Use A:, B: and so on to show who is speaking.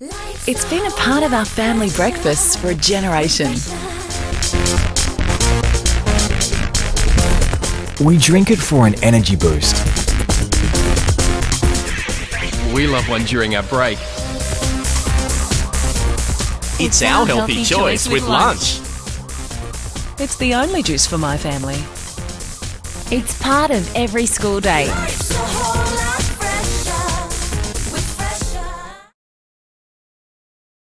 A: It's been a part of our family breakfasts for a generation.
B: We drink it for an energy boost.
C: We love one during our break.
D: It's our healthy choice with lunch.
A: It's the only juice for my family.
E: It's part of every school day.